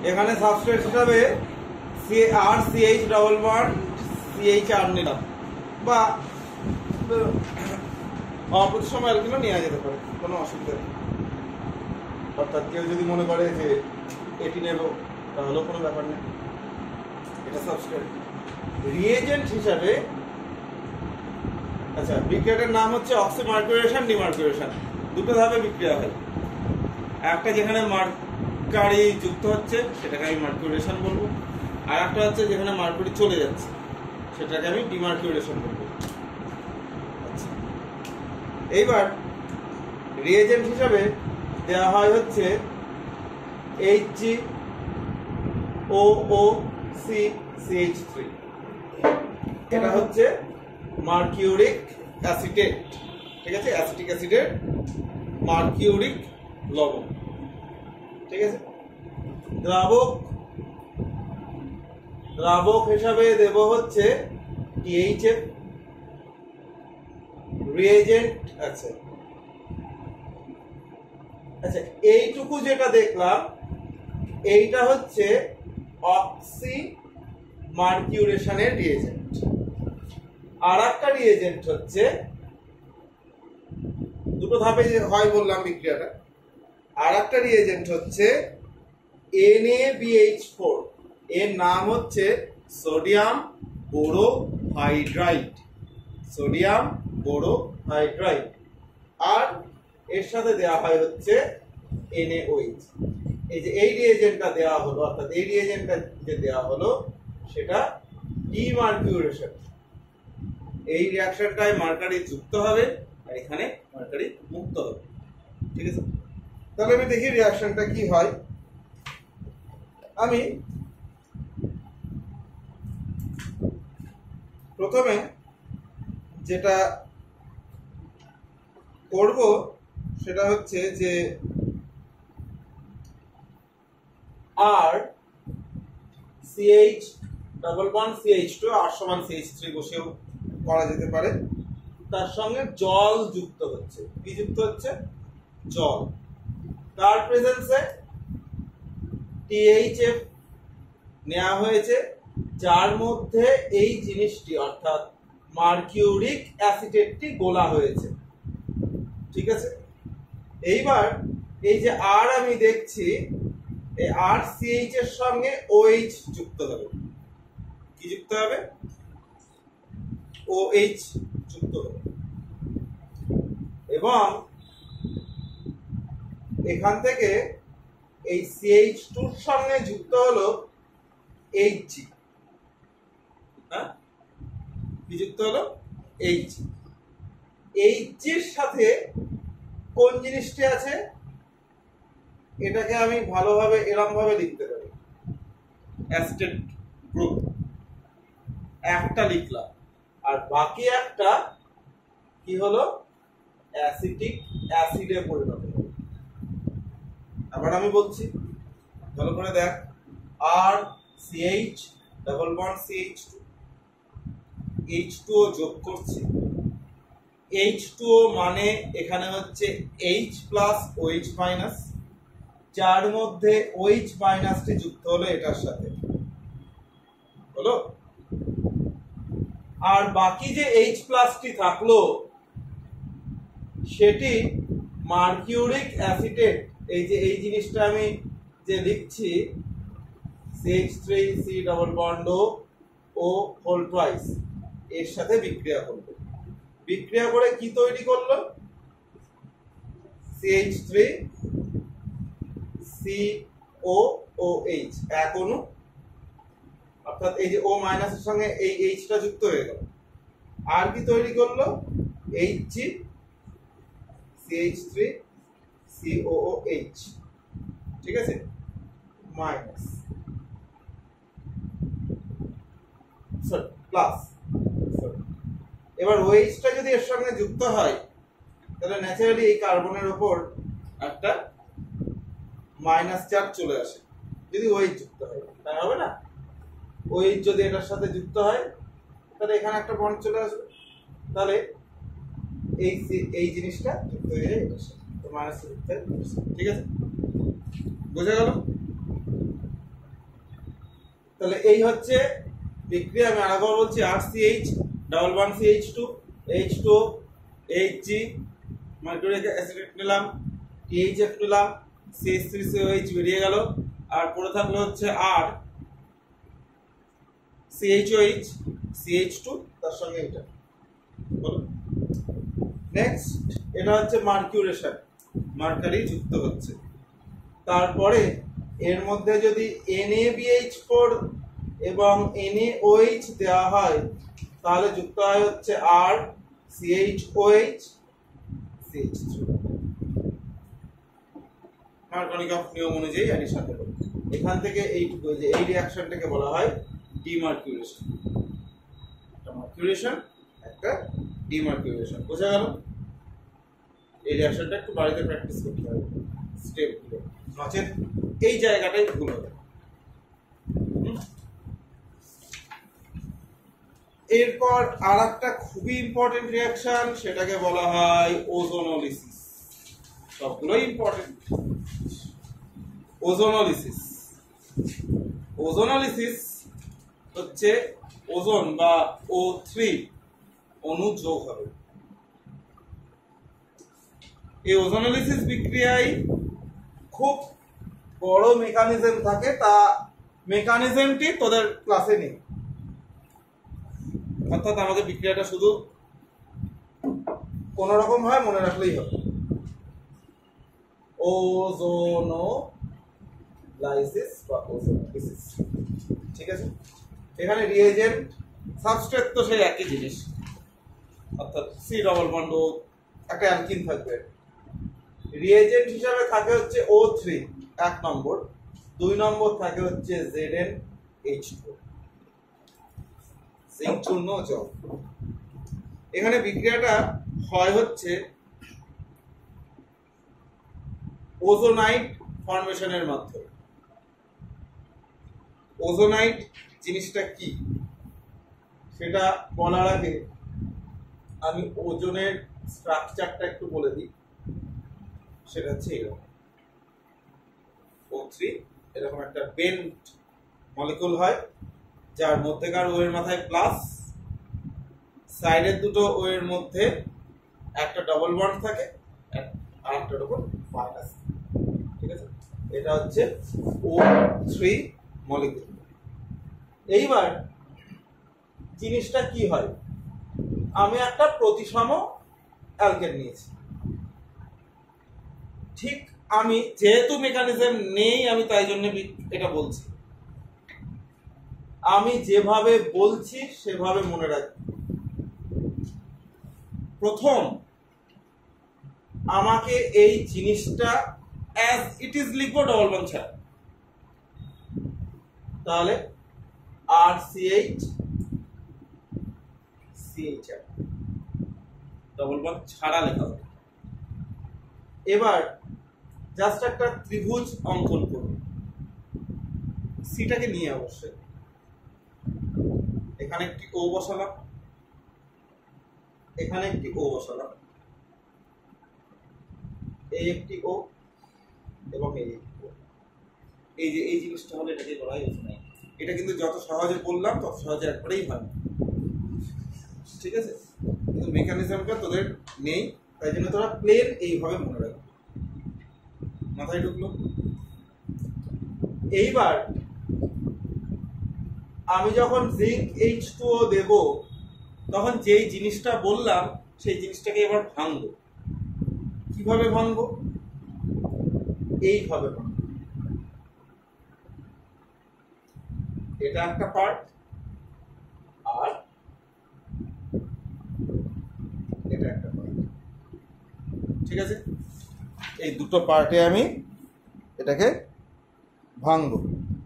এখানে সাবস্ট্রেট হিসাবে CH double bond CHR নিলাম, বা অপ্রতিসম অ্যালকিনও নেওয়া যেতে পারে, কোনো অসুবিধা নেই। অর্থাৎ কেউ যদি মনে করে যে এটি নেব, তাহলেও কোনো ব্যাপার নেই, এটা সাবস্ট্রেট। রিএজেন্ট হিসাবে আচ্ছা, বিক্রিয়াটার নাম হচ্ছে অক্সিমার্কুরেশন ডিমার্কুরেশন। দুটো ধাপে বিক্রিয়া হয়। একটা যেখানে মার্কারি যুক্ত হচ্ছে সেটাকে আমি মার্কুরেশন বলবো, আর একটা হচ্ছে যেখানে মার্কুরি চলে যাচ্ছে সেটাকে আমি ডিমার্কুরেশন বলবো। আচ্ছা, এইবার রিএজেন্ট হিসাবে দেওয়া হয় হচ্ছে HgOOC CH3। এটা হচ্ছে মার্কিউরিক অ্যাসিটেট, ঠিক আছে, অ্যাসিটিক অ্যাসিডের মার্কিউরিক লবণ, ঠিক আছে। দ্রাবক হিসাবে দেব হচ্ছে THF। রিএজেন্ট আছে। আচ্ছা, এইটুকু যেটা দেখলাম এইটা হচ্ছে অক্সি মার্কিউরেশনের রিএজেন্ট। আর একটা রিএজেন্ট হচ্ছে, দুটো ধাপে হয় বললাম বিক্রিয়াটা, আর একটা রিএজেন্ট হচ্ছে NaBH4। এর নাম হচ্ছে সোডিয়াম বোরোহাইড্রাইড, সোডিয়াম বোরোহাইড্রাইড। আর এর সাথে দেওয়া হয় হচ্ছে NaOH। এই যে এই রিএজেন্টটা দেওয়া হলো, অর্থাৎ এই রিএজেন্টটা যে দেওয়া হলো সেটা ডিমার্কিউরেশন। এই রিঅ্যাকশনটায় মার্কারি যুক্ত হবে আর এখানে মার্কারি মুক্ত হবে, ঠিক আছে। তাহলে আমি দেখি রিঅ্যাকশনটা কি হয়। আমি প্রথমে যেটা করব সেটা হচ্ছে যে আর CH ডবল বন্ড CH2, আর সমান CH3 বসেও করা যেতে পারে। তার সঙ্গে জল যুক্ত হচ্ছে। কি যুক্ত হচ্ছে? জল। তার প্রেজেন্সে THF নেওয়া হয়েছে, যার মধ্যে এই জিনিসটি অর্থাৎ মার্কিউরিক অ্যাসিটেটটি গোলা হয়েছে, ঠিক আছে। এইবার এই যে আর আমি দেখছি, এই আর CH এর সঙ্গে OH যুক্ত হবে। কি যুক্ত হবে? OH যুক্ত হবে। এবং এখান থেকে এই CH2 এর সঙ্গে যুক্ত হলো Hg। হ্যাঁ, কি যুক্ত হলো? Hg। Hg এর সাথে কোন জিনিসটি আছে এটাকে আমি ভালোভাবে এরকম ভাবে লিখতে পারি, অ্যাসিটেট গ্রুপ একটা লিখলাম, আর বাকি একটা কি হলো? অ্যাসিটিক অ্যাসিডে পরিণত হলো। আবার আমি বলছি, ভালো করে দেখ, আর CH double bond CH2, H2O যোগ করছি। H2O মানে এখানে হচ্ছে H প্লাস OH মাইনাস, যার মধ্যে OH মাইনাসটি যুক্ত হলো এটার সাথে, হলো। আর বাকি যে H প্লাসটি থাকলো সেটি মার্কিউরিক অ্যাসিটেট। এই যে এই জিনিসটা আমি যে লিখছি CH3C double bond O whole twice, এর সাথে বিক্রিয়া করবে। বিক্রিয়া করে কি তৈরি করলো? CH3COOH, এক অণু, অর্থাৎ এই যে O মাইনাস এর সঙ্গে এই H টা যুক্ত হয়ে গেল। আর কি তৈরি করলো? Hg CH3COOH, ঠিক আছে, মাইনাস প্লাস। এবার OH টা যদি এর সঙ্গে যুক্ত হয় তাহলে ন্যাচারালি এই কার্বনের উপর একটা মাইনাস চার্জ চলে আসে। যদি OH যুক্ত হয় তাই হবে না? OH যদি এটার সাথে যুক্ত হয় তাহলে এখানে একটা বন্ড চলে আসবে, তাহলে এই জিনিসটা যুক্ত হয়ে যায় এটার সাথে, মাইনাস যুক্ত হয়, ঠিক আছে, বোঝা গেল? তাহলে এই হচ্ছে বিক্রিয়া। আমি আরেকবার বলছি, RCH double bond CH2 H2O Hg mercuric acid নিলাম, THF নিলাম, CH3COH বেরিয়ে গেল, আর পড়ে থাকলো হচ্ছে আর CHOH CH2 তার সঙ্গে এটা। বলো নেক্সট, এটা হচ্ছে মার্কিউরেশন, মার্কারি যুক্ত হচ্ছে। তারপরে এর মধ্যে যদি NaBH4 এবং NaOH দেওয়া হয় তাহলে যুক্ত হয় হচ্ছে আর CHOH CH3। মার্কনিকফ নিয়ম অনুযায়ী অ্যাডিশন হলো। এখান থেকে এইটুকু, যে এই রিঅ্যাকশনটাকে বলা হয় ডিমার্কিউরেশন। একটা মার্কিউরেশন, একটা ডিমার্কিউরেশন। বোঝা গেল? এই রিঅ্যাকশনটা একটু বাড়িতে প্র্যাকটিস করতে হবে স্টেপগুলো, নচেত এই জায়গাটাই ভুল হবে। এরপর আর একটা খুবই ইম্পর্টেন্ট রিঅ্যাকশন, সেটাকে বলা হয় ওজোনোলিসিস। সবগুলোই ইম্পর্টেন্ট। ওজোনোলিসিস, ওজোনোলিসিস হচ্ছে ওজোন বা O3 অণু যোগ হবে। এই ওজোনোলিসিস বিক্রিয়ায় খুব বড় মেকানিজম থাকে, তা মেকানিজমটি তোদের ক্লাসে নেই। অর্থাৎ আমাদের বিক্রিয়াটা শুধু কোন রকম হয় মনে রাখলেই হবে। ওজোনোলাইসিস বা ওজোনোলিসিস, ঠিক আছে? এখানে রিএজেন্ট সাবস্ট্রেট তো সেই একই জিনিস, অর্থাৎ সি ডবল বন্ড ও একটা অ্যালকিন থাকবে। রিএজেন্ট হিসাবে থাকে হচ্ছে O3 এক নম্বর, 2 নম্বর থাকে হচ্ছে ZnH2 জিঙ্ক চূর্ণ জল। এখানে বিক্রিয়াটা হয় হচ্ছে ওজোনাইট ফর্মেশনের মাধ্যমে। ওজোনাইট জিনিসটা কি সেটা বলার আগে আমি ওজোনের স্ট্রাকচারটা একটু বলে দিই। সেটা হচ্ছে এরকম, O3 এরকম একটা বেন্ট মলিকুল হয়, যার মধ্যেকার ও এর মাথায় প্লাস, সাইডের দুটো ও এর মধ্যে একটা ডবল বন্ড থাকে আর একটার উপর মাইনাস। ঠিক আছে, এটা হচ্ছে O3 মলিকুল। এইবার জিনিসটা কি হয়, আমি একটা প্রতিসম অ্যালকেন নিয়েছি। ঠিক আমি যেহেতু মেকানিজম নেই আমি তাই জন্য এটা বলছি, আমি যেভাবে বলছি সেভাবে মনে রাখবি। প্রথম আমাকে এই জিনিসটা অ্যাজ ইট ইজ লিখবো ডবল বন্ড ছাড়া। তাহলে RCH CHR ডবল বন্ড ছাড়া লেখা হবে। এবার জাস্ট একটা ত্রিভুজ অঙ্কন করুন, সিটাকে নিয়ে অবশ্যই। এখানে একটি ও বসালাম, এখানে একটি ও বসালাম, এই একটি ও এবং এই একটি ও। এই যে এই জিনিসটা হলো, এটাকে বলা হয় ওজোনাইট। এটা কিন্তু যত সহজে বললাম তত সহজে একবারেই হয়, ঠিক আছে? কিন্তু মেকানিজমটা তোদের নেই, তাই জন্য তোরা প্লেন এইভাবে মনে রাখবে। মাথায় ঢুকলো? এইবার আমি যখন জিঙ্ক H2O দেব তখন যেই জিনিসটা বললাম সেই জিনিসটাকে এবার ভাঙবো। কিভাবে ভাঙবো? এইভাবে ভাঙবো। এটা একটা পার্ট আর এটা একটা পার্ট, ঠিক আছে? এই দুটো পার্টে আমি এটাকে ভাঙবো।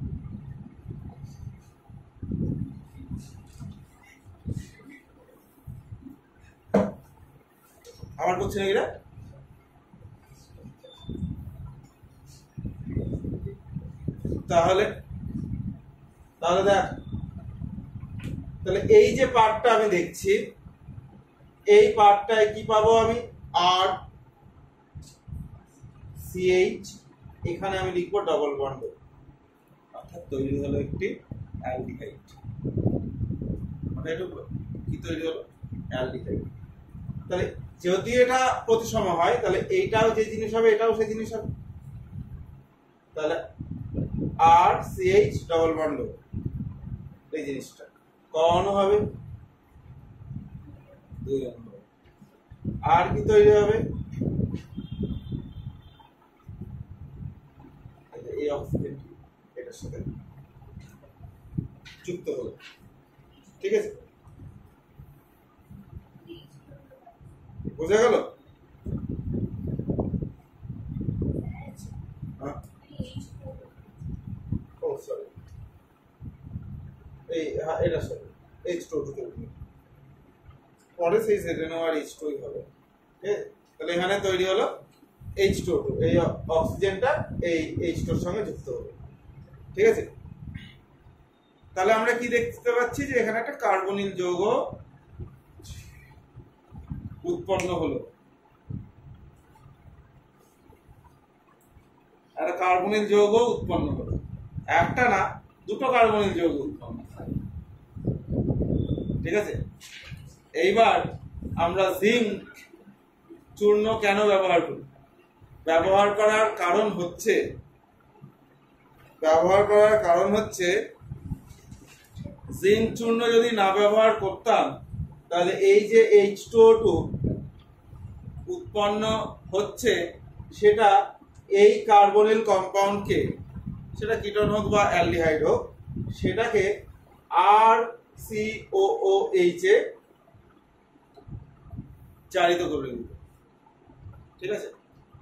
আমার করছে না এরা? তাহলে তাহলে দেখ, তাহলে এই যে পার্টটা আমি দেখছি, এই পার্টটায় কি পাবো আমি? আর CH, এখানে আমি লিখবো ডবল বন্ড, অর্থাৎ তৈরি হলো একটি অ্যালডিহাইড, মানে এটা কি তৈরি হলো? অ্যালডিহাইড। তাহলে যদি এটা প্রতিসম হয় তাহলে এইটাও যে জিনিস হবে এটাও সেই জিনিস হবে। তাহলে আর সিএইচ ডবল বন্ড এই জিনিসটা কন হবে 2 নম্বর। আর কি তৈরি হবে? এই অক্সিজেন এটার সাথে যুক্ত হলো, ঠিক আছে? বোঝা গেল? ও সরি, এই এটা সরি H2O তৈরি পরে সেই ZNO আর H2 হবে, ঠিক আছে? তাহলে এখানে তৈরি হলো H2O, এই অক্সিজেনটা এই H2 এর সঙ্গে যুক্ত হবে, ঠিক আছে? তাহলে আমরা কি দেখতে পাচ্ছি যে এখানে একটা কার্বনিল যৌগ উৎপন্ন হলো। একটা কার্বনিল যৌগ উৎপন্ন হলো, একটা না দুটো কার্বনিল যৌগ উৎপন্ন, ঠিক আছে? এইবার আমরা জিঙ্ক চূর্ণ কেন ব্যবহার করি? ব্যবহার করার কারণ হচ্ছে জিঙ্ক চূর্ণ যদি না ব্যবহার করতাম তাহলে এই যে H2O2 উৎপন্ন হচ্ছে সেটা এই কার্বনিল কম্পাউন্ডকে, সেটা কিটোন হোক বা অ্যালডিহাইড হোক, সেটাকে RCOOH এ জারিত করে দিত, ঠিক আছে?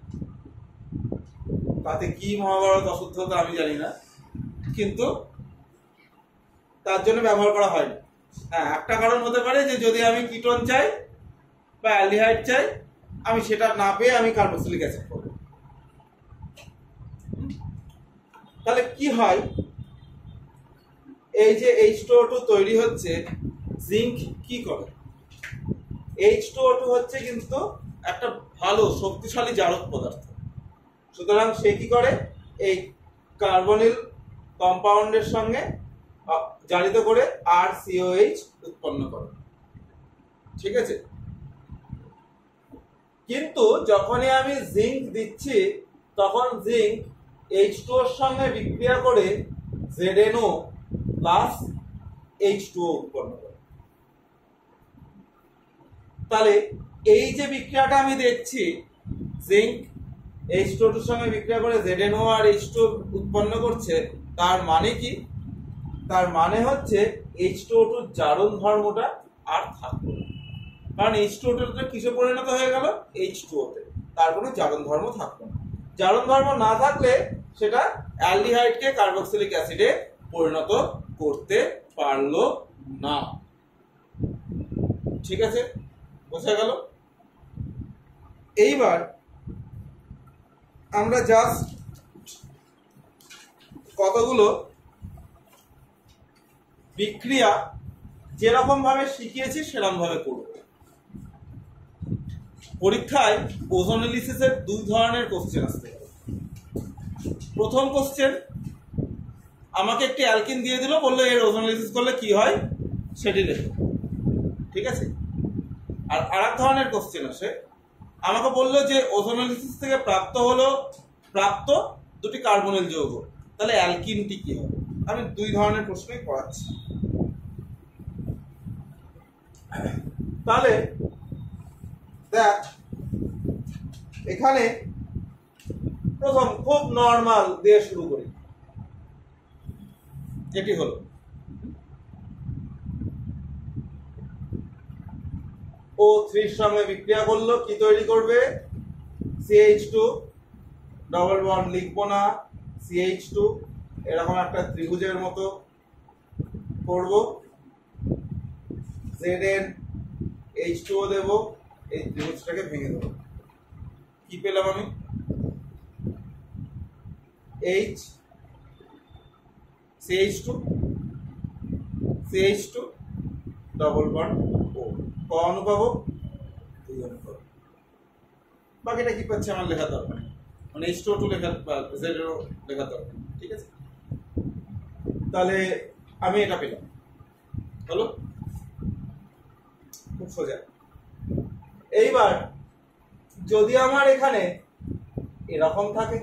তাতে কি মহাভারত অশুদ্ধতা আমি জানি না, কিন্তু তার জন্য ব্যবহার করা হয় না। হ্যাঁ, একটা কারণ হতে পারে যে যদি আমি কিটোন চাই বা অ্যালডিহাইড চাই, আমি সেটা না পেয়ে আমি কার্বক্সিলিক অ্যাসিড করব। তাহলে কি হয়? এই যে H2O2 তৈরি হচ্ছে, জিঙ্ক কি করে? H2O2 হচ্ছে কিন্তু একটা ভালো শক্তিশালী জারক পদার্থ, সুতরাং সে কি করে? এই কার্বনিল কম্পাউন্ডের সঙ্গে জারিত করে RCOH উৎপন্ন করে, ঠিক আছে? কিন্তু যখনই আমি জিঙ্ক দিচ্ছি তখন জিঙ্ক H2O এর সঙ্গে বিক্রিয়া করে ZNO প্লাস H2O উৎপন্ন করে। তাহলে এই যে বিক্রিয়াটা আমি দেখছি, জিঙ্ক H2O এর সঙ্গে বিক্রিয়া করে ZNO আর H2O উৎপন্ন করছে, তার মানে কি? তার মানে হচ্ছে H2O2 জারণ ধর্মটা আর থাকবে না, কারণ H2O2 কিসে পরিণত হয়ে গেল? H2O তে, তার কোনো জারণ ধর্ম থাকবে না। জারণ ধর্ম না থাকলে সেটা অ্যালডিহাইডকে কার্বক্সিলিক অ্যাসিডে পরিণত করতে পারলো না, ঠিক আছে? বোঝা গেল? এইবার আমরা জাস্ট কতগুলো বিক্রিয়া যেরকম ভাবে শিখিয়েছি সেরকম ভাবে করব। পরীক্ষায় ওজোনোলিসিসের 2 ধরনের কোশ্চেন আসতে পারে। প্রথম কোশ্চেন, আমাকে একটি অ্যালকিন দিয়ে দিল, বললো এর ওজোনোলিসিস করলে কি হয় সেটি দেখো, ঠিক আছে? আর আরেক ধরনের কোশ্চেন আসে, আমাকে বললো যে ওজোনোলিসিস থেকে প্রাপ্ত দুটি কার্বনিল যৌগ, তাহলে অ্যালকিনটি কি হবে? আমি 2 ধরনের প্রশ্নই পড়াচ্ছি। তাহলে দেখ, এখানে প্রথম খুব নরমাল দিয়ে শুরু করি। এটি হলো O3 এর সঙ্গে বিক্রিয়া করলো, কি তৈরি করবে? CH2 ডবল বন্ড লিখবো না, CH2 এরকম একটা ত্রিভুজের মতো করব, Zn H2O দেব, এই ত্রিভুজটাকে ভেঙে দেবো। কি পেলাম আমি? H CH2 double bond O, ক অণু পাবো? 2 অণু পাবো। বাকিটা কি পাচ্ছে আমার লেখা দরকার, মানে H2O2 লেখা বা ZNO লেখা দরকার, ঠিক আছে? তাহলে আমি এটা পেলাম, হলো খুব সোজা। এইবার যদি আমার এখানে এরকম থাকে,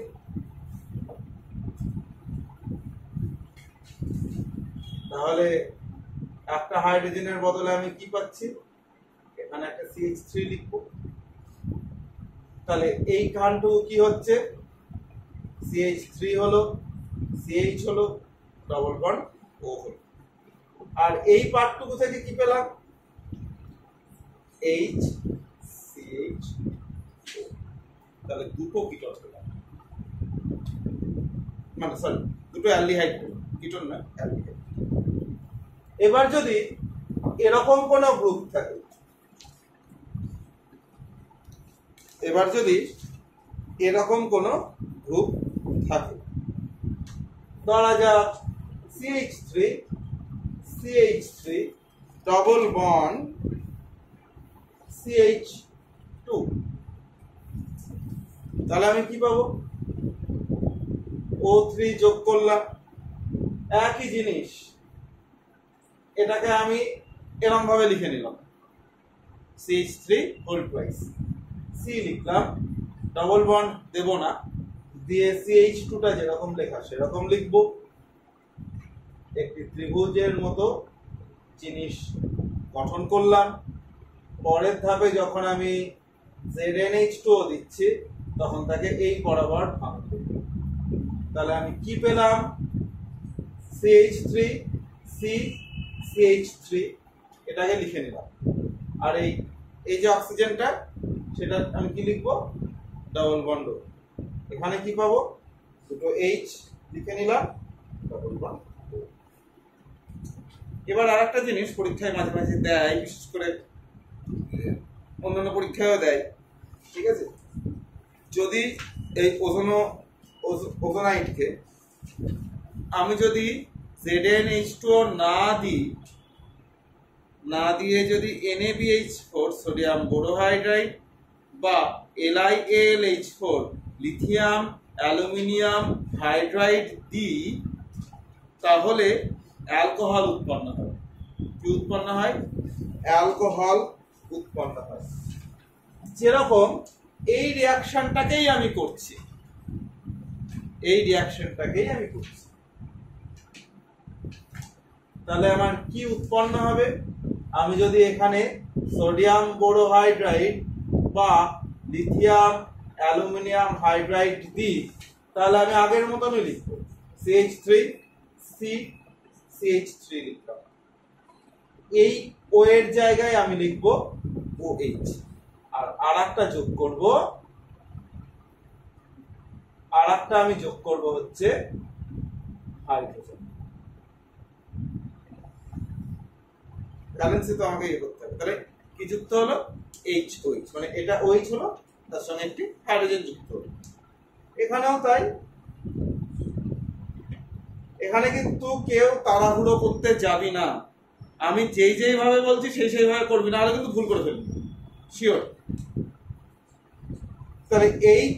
তাহলে একটা হাইড্রোজেনের বদলে আমি কি পাচ্ছি, এখানে একটা CH3 লিখবো। তাহলে এই কাণ্ডটুকু কি হচ্ছে, CH3 হলো, CH হলো, ডবল বন্ড O হলো। আর এই পার্টটুকু থেকে কি পেলাম, HCH। তাহলে দুটো কিটোন পেলাম, মানে সরি দুটো অ্যালডিহাইড পেলাম, কিটোন না অ্যালডিহাইড। এবার যদি এরকম কোনো গ্রুপ থাকে, এবার যদি এরকম কোনো গ্রুপ থাকে, ধরা যাক CH3 CH3 double bond CH2, তাহলে আমি কি পাবো, O3 যোগ করলাম, একই জিনিস, এটাকে আমি এরকম ভাবে লিখে নিলাম, CH3 হোল টুয়াইস, C লিখলাম, ডবল বন্ড দেব না, দিয়ে CH2টা যেরকম লেখা সেরকম লিখবো। একটি ত্রিভুজের মতো জিনিস গঠন করলাম। পরের ধাপে যখন আমি ZnH2 দিচ্ছি তখন তাকে এই বরাবর ভাঙবো। তাহলে আমি কি পেলাম, CH3 C CH3, এটাকে লিখে নিলাম। আর এই যে অক্সিজেনটা, সেটা আমি কি লিখবো, ডবল বন্ড। এখানে কি পাবো, দুটো H লিখে নিলাম, ডবল বন্ড। এবার আরেকটা জিনিস পরীক্ষায় মাঝে মাঝে দেয়, বিশেষ করে অন্যান্য পরীক্ষায়ও দেয়, ঠিক আছে, যদি এই ওজোনাইটকে আমি যদি ZnH2 না দিয়ে যদি NaBH4 সোডিয়াম বোরোহাইড্রাইড বা LiAlH4 লিথিয়াম অ্যালুমিনিয়াম হাইড্রাইড দিই, তাহলে অ্যালকোহল উৎপন্ন হয়। কি উৎপন্ন হয়, অ্যালকোহল উৎপন্ন হয়। যেরকম এই রিঅ্যাকশনটাকেই আমি করছি, তাহলে আমার কি উৎপন্ন হবে, আমি যদি এখানে সোডিয়াম বোরোহাইড্রাইড বা লিথিয়াম অ্যালুমিনিয়াম হাইড্রাইড দিই, তাহলে আমি আগের মতনই লিখব, CH3 C CH3 লিখলাম। এই O এর জায়গায় আমি লিখব OH, আর আরেকটা যোগ করব, আমি যোগ করব হচ্ছে হাইড্রোজেন। ব্যালেন্সে তো আমাকে ইয়ে করতে হবে, তাহলে কি যুক্ত হলো, HOH, মানে এটা OH হলো, তার সঙ্গে একটি হাইড্রোজেন যুক্ত হলো। এখানেও তাই, এখানে কিন্তু কেউ তাড়াহুড়ো করতে যাবি না, আমি যেই ভাবে বলছি সেইভাবে করবি, না হলে কিন্তু ভুল করে ফেলবি, শিওর। তাহলে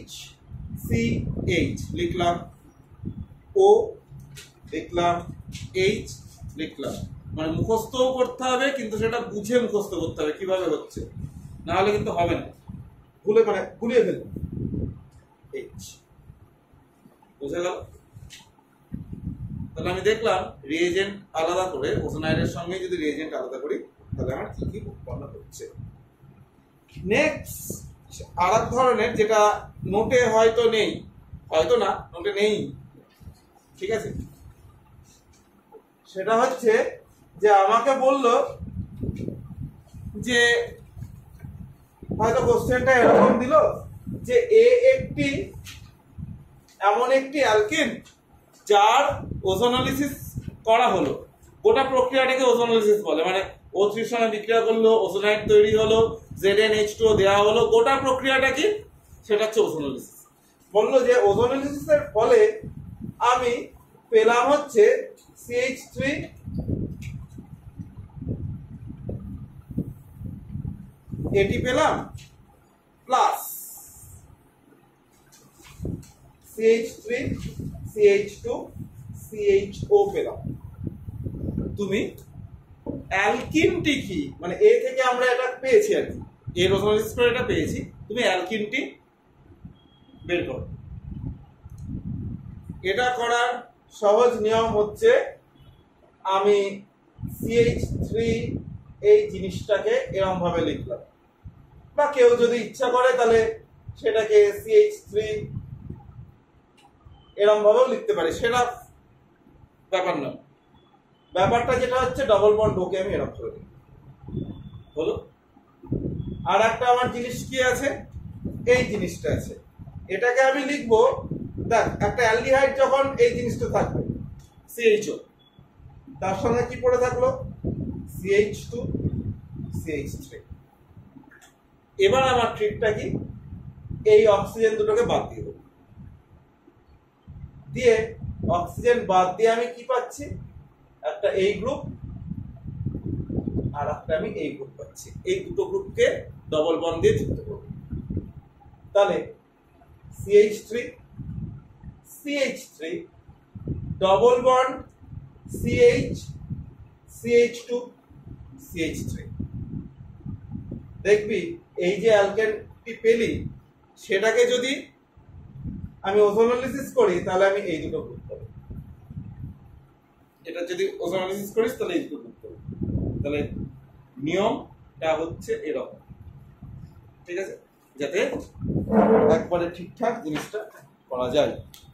HCH লিখলাম, O লিখলাম, H লিখলাম, মানে মুখস্থও করতে হবে, কিন্তু সেটা বুঝে মুখস্থ করতে হবে কিভাবে হচ্ছে, না হলে কিন্তু হবে না, গুলিয়ে ফেলবে। H বুঝে গেল? তাহলে আমি দেখলাম রিএজেন্ট আলাদা করে, ওজোনাইডের সঙ্গে যদি রিএজেন্ট আলাদা করি তাহলে আমার কি কি উৎপন্ন হচ্ছে। নেক্সট আরেক ধরনের, যেটা নোটে হয়তো নেই, হয়তো না, নোটে নেই, ঠিক আছে, সেটা হচ্ছে যে আমাকে বললো যে হয়তো কোশ্চেনটা এরকম দিল যে একটি এমন একটি অ্যালকিন যার ওজোনোলিসিস করা হলো, গোটা প্রক্রিয়াটাকে ওজোনোলিসিস বলে, মানে O3 এর সঙ্গে বিক্রিয়া করলো, ওজোনাইড তৈরি হলো, ZnH2 দেওয়া হলো, গোটা প্রক্রিয়াটা কি, সেটা হচ্ছে ওজোনোলিসিস। বললো যে ওজোনোলিসিসের ফলে আমি পেলাম হচ্ছে CH3 এটি পেলাম প্লাস CH3 CH2 CHO পেলাম। তুমি অ্যালকিনটি কি, মানে এ থেকে আমরা এটা পেয়েছি আর কি, এর ওজোনোলাইসিস করে এটা পেয়েছি, তুমি অ্যালকিনটি বের করো। এটা করার সহজ নিয়ম হচ্ছে আমি CH3 এই জিনিসটাকে এরকম ভাবে লিখলাম, বা কেউ যদি ইচ্ছা করে তাহলে সেটাকে CH3 এরকম ভাবেও লিখতে পারে, সেটা ব্যাপার না। ব্যাপারটা যেটা হচ্ছে ডবল বন্ড ওকে আমি এরকম করে দিই, হলো। আর একটা আমার জিনিস কি আছে, এই জিনিসটা আছে, এটাকে আমি লিখবো, দেখ একটা অ্যালডিহাইড যখন এই জিনিসটা থাকবে CHO, তার সঙ্গে কি পড়ে থাকলো CH2 CH3। এবার আমার ট্রিকটা কি, এই অক্সিজেন দুটোকে বাদ দিয়ে দেবো, দিয়ে অক্সিজেন বাদ দিয়ে আমি কি পাচ্ছি, একটা এই গ্রুপ আর একটা আমি এই গ্রুপ পাচ্ছি। এই দুটো গ্রুপকে ডবল বন্ড দিয়ে যুক্ত করব, তাহলে CH3 CH3 double bond CH CH2 CH3। দেখবি এই যে অ্যালকেনটি পেলি, সেটাকে যদি আমি ওজোনোলাইসিস করি তাহলে আমি এই দুটো গ্রুপ পাবো, এটা যদি ওজোনোলাইসিস করিস তাহলে এই দুটো গ্রুপ পাবো। তাহলে নিয়মটা হচ্ছে এরকম, ঠিক আছে, যাতে একবারে ঠিকঠাক জিনিসটা করা যায়।